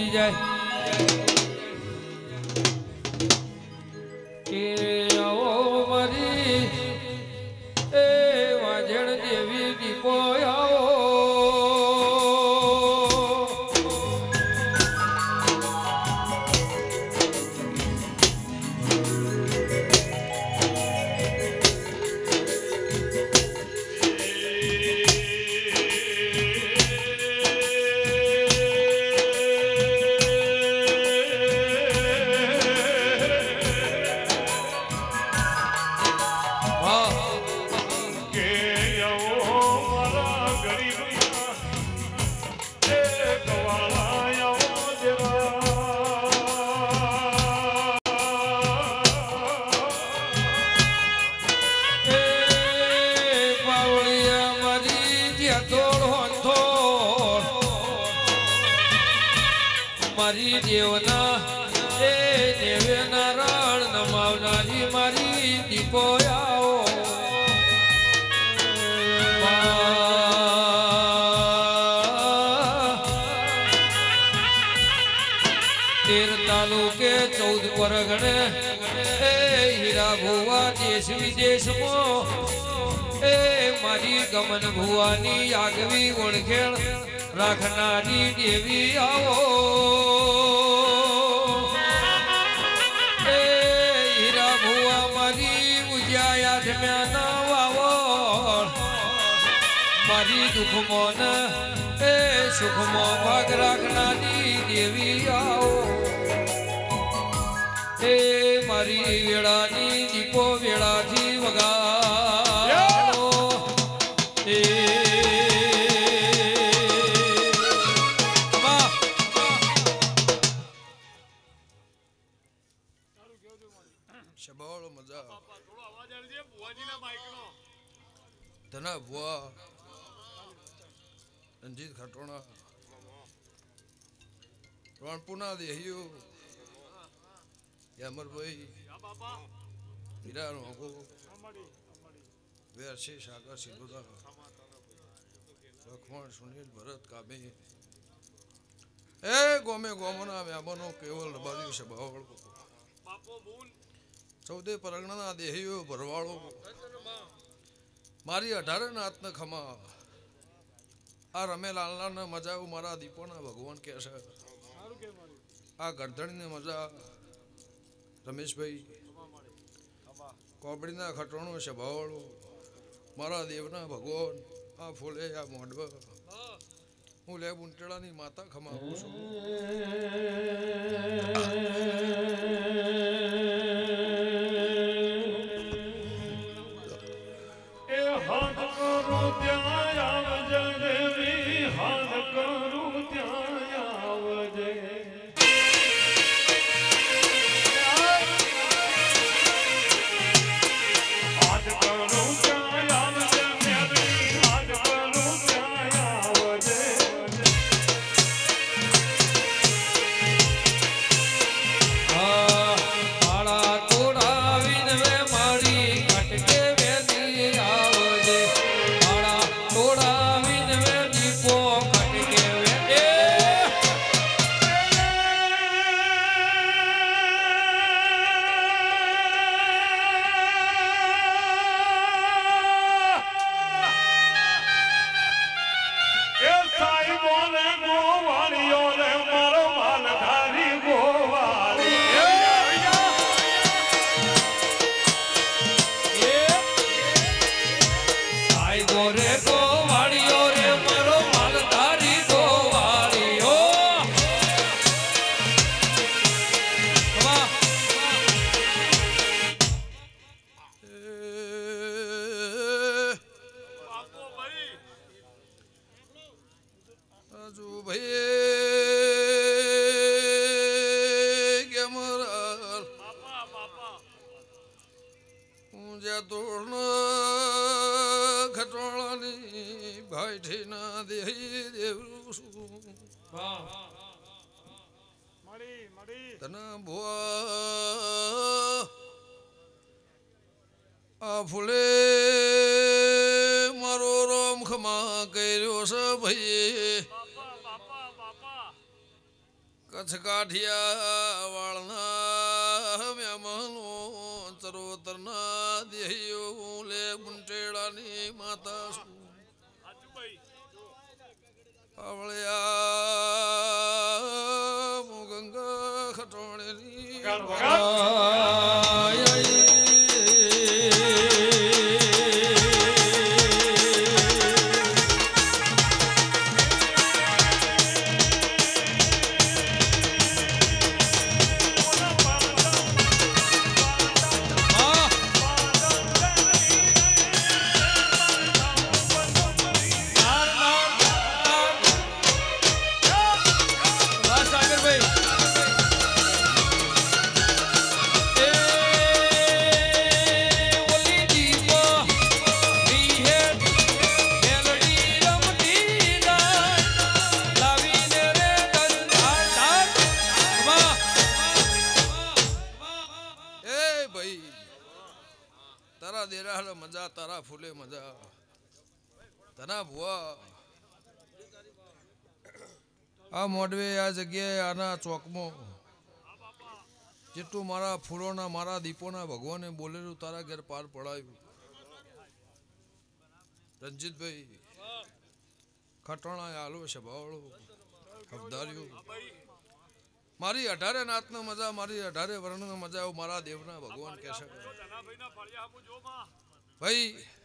બોલી જાય કે આવો મારી એ વાજણ દેવી દીપો આવો મારી દેવના એ દેવે નારાયણ નમાવનારી મારી દીપો આવો તેર તાલુકે 14 પરગણે એ હીરા ભુવા દેશ વિદેશમાં એ મારી ગમન ભુવાની આગવી ઓળખેણ રાખનારી દેવી આવો એ હીરા ભુવા મારી ઉજ્યા આઠમ્યા વાવો મારી દુઃખમાં એ સુખમાં ભાગ રાખનારી દેવી આવો એ મારી વેળાની દીપો વેળાથી વગાડો એ શબાળો મજા ધના ભુવા રણજીત ખટોણા રણપુના દેહીઓ યામરભાઈ હીરા રોગો વેરશી સાગર સિંધુદા લખમણ સુનિલ ભરત કાબે એ ગોમે ગોમના વ્યામનો કેવલ રબારી શબાવળ 14 પરગણાના દેહીઓ ભરવાળો મારી 18 નાથને ખમા આ રમેલાલના મજા મારા દીપોના ભગવાન કે છે આ ગરધણીને મજા રમેશભાઈ કોબડીના ખટોણો સ્વભાવવાળો મારા દેવના ભગવાન આ ફૂલે આ મોઢવા હું લે બુંટડાની માતા ખમાવું છું ફૂલે મારો રામ ખમા કર્યો છે ભાઈ કચ્છ કાઠિયા વાળના મહેમાનો ચરોતરના દેહીઓ લે ગુંટેડાની માતા છું આવળ્યા ગંગા ખટોણેની મજા તારા ફૂલે મજા તના ભુવા આ મોડવે આ જગ્યાએ આના ચોકમાં જેટલું મારા ફૂલોના મારા દીપોના ભગવાને બોલેલું તારા ઘેર પાર પડાવ્યું રંજીતભાઈ ખટોણા આલો છે ભાવળો હફદાર્યું મારી 18 નાથનો મજા મારી 18 વર્ણનો મજા એવું મારા દેવના ભગવાન કહેશે ભાઈ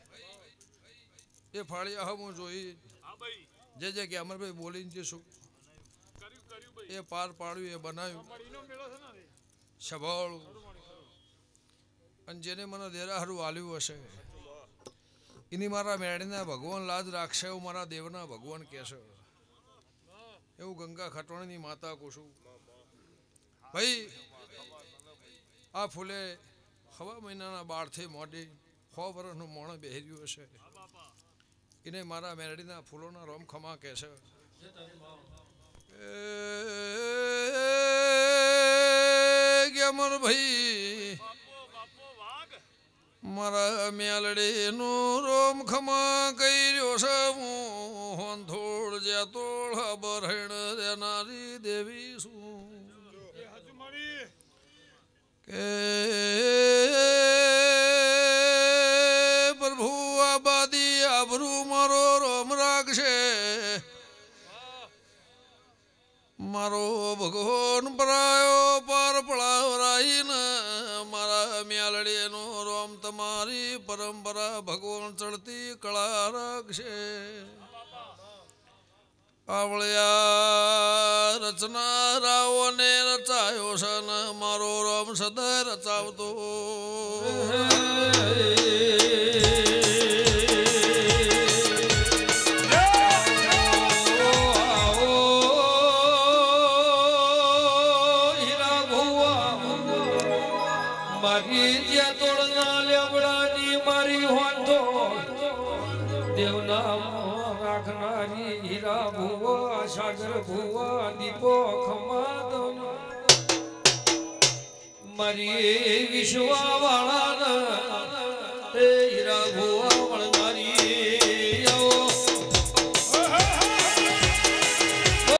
એ ફાળિયા હું જોઈ જે કે અમરભાઈ બોલીને જે શું એ પાર પાડ્યું એ બનાવ્યું સભાળું અને જેને મને દેરાહારું આલ્યું હશે એની મારા મેળીના ભગવાન લાજ રાખશે એવું મારા દેવના ભગવાન કહેશે એવું ગંગા ખટોણીની માતા કુશું ભાઈ આ ફૂલે હવા મહિનાના બાળથી મોડી 100 વર્ષનું મોણ બેહર્યું હશે એને મારા મેરડીના ફૂલોના રોમ ખમા કહેશે ભાઈ મારા મેલડીનું રોમ ખમા કર્યો છે હું થોડ જ્યાં તોળ બરહણ દેનારી દેવી શું કે પ્રભુ આબાદી આબરૂ મારો રોમ રાખશે મારો ભગવાન પરાયો પાર પડાવરાઈને મારા મ્યાલડીનો રોમ તમારી પરંપરા ભગવાન ચડતી કળા રાખશે આવળ્યા રચના રાવને રચાયો છે ને મારો રોમ સદા રચાવતો મારી જ્યાં તોડના લેવડાની મારી હોતો દેવના રાખનારી હીરા ભુવા સાગર ભુવા દીપો ખમાદ મારી વિશ્વા વાળા હીરા ભુવા